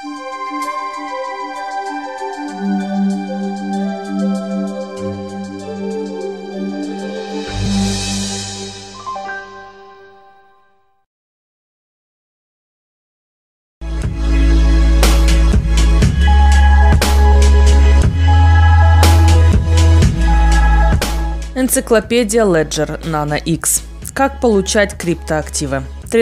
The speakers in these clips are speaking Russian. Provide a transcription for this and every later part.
Энциклопедия Ledger Nano X. Как получать криптоактивы.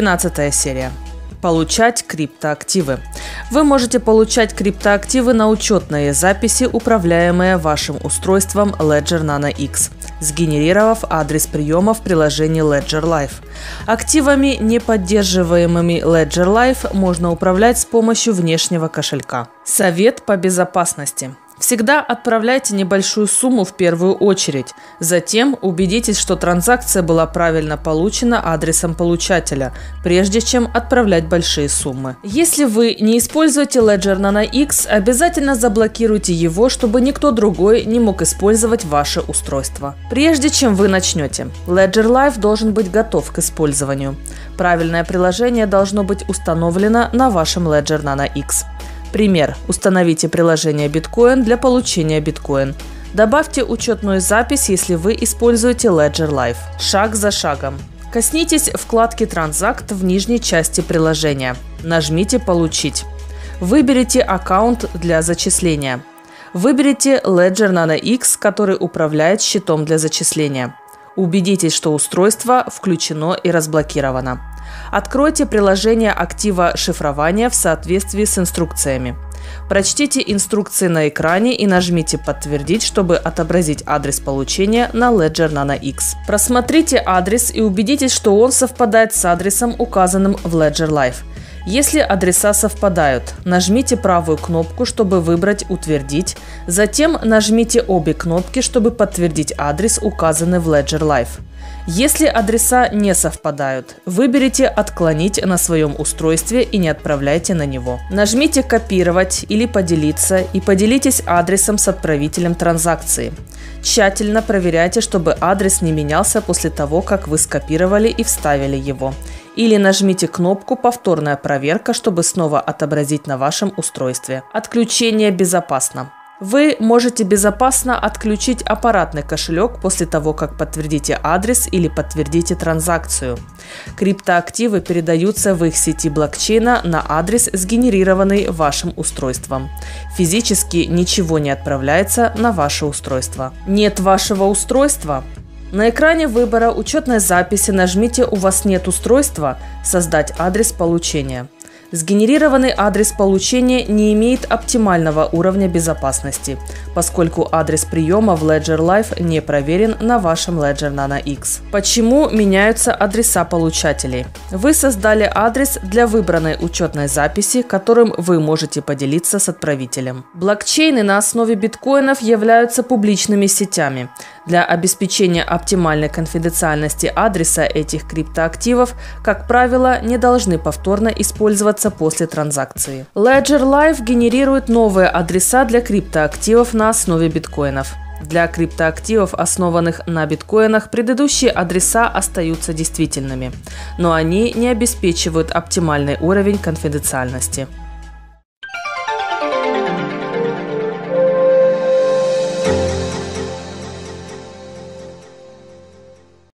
13 серия. Получать криптоактивы. Вы можете получать криптоактивы на учетные записи, управляемые вашим устройством Ledger Nano X, сгенерировав адрес приема в приложении Ledger Live. Активами, не поддерживаемыми Ledger Live, можно управлять с помощью внешнего кошелька. Совет по безопасности. Всегда отправляйте небольшую сумму в первую очередь. Затем убедитесь, что транзакция была правильно получена адресом получателя, прежде чем отправлять большие суммы. Если вы не используете Ledger Nano X, обязательно заблокируйте его, чтобы никто другой не мог использовать ваше устройство. Прежде чем вы начнете, Ledger Live должен быть готов к использованию. Правильное приложение должно быть установлено на вашем Ledger Nano X. Пример. Установите приложение Bitcoin для получения биткоин. Добавьте учетную запись, если вы используете Ledger Live. Шаг за шагом. Коснитесь вкладки «Транзакт» в нижней части приложения. Нажмите «Получить». Выберите аккаунт для зачисления. Выберите Ledger Nano X, который управляет счетом для зачисления. Убедитесь, что устройство включено и разблокировано. Откройте приложение актива шифрования в соответствии с инструкциями. Прочтите инструкции на экране и нажмите «Подтвердить», чтобы отобразить адрес получения на Ledger Nano X. Просмотрите адрес и убедитесь, что он совпадает с адресом, указанным в Ledger Live. Если адреса совпадают, нажмите правую кнопку, чтобы выбрать «Утвердить», затем нажмите обе кнопки, чтобы подтвердить адрес, указанный в Ledger Live. Если адреса не совпадают, выберите «Отклонить» на своем устройстве и не отправляйте на него. Нажмите «Копировать» или «Поделиться» и поделитесь адресом с отправителем транзакции. Тщательно проверяйте, чтобы адрес не менялся после того, как вы скопировали и вставили его. Или нажмите кнопку «Повторная проверка», чтобы снова отобразить на вашем устройстве. Отключение безопасно. Вы можете безопасно отключить аппаратный кошелек после того, как подтвердите адрес или подтвердите транзакцию. Криптоактивы передаются в их сети блокчейна на адрес, сгенерированный вашим устройством. Физически ничего не отправляется на ваше устройство. Нет вашего устройства? На экране выбора учетной записи нажмите «У вас нет устройства», «Создать адрес получения». Сгенерированный адрес получения не имеет оптимального уровня безопасности, поскольку адрес приема в Ledger Live не проверен на вашем Ledger Nano X. Почему меняются адреса получателей? Вы создали адрес для выбранной учетной записи, которым вы можете поделиться с отправителем. Блокчейны на основе биткоинов являются публичными сетями. Для обеспечения оптимальной конфиденциальности адреса этих криптоактивов, как правило, не должны повторно использоваться после транзакции. Ledger Live генерирует новые адреса для криптоактивов на основе биткоинов. Для криптоактивов, основанных на биткоинах, предыдущие адреса остаются действительными, но они не обеспечивают оптимальный уровень конфиденциальности.